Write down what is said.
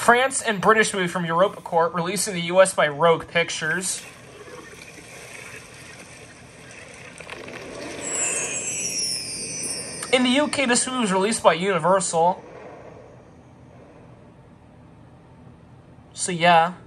France and British movie from Europa Court, released in the US by Rogue Pictures. In the UK, this movie was released by Universal. So yeah.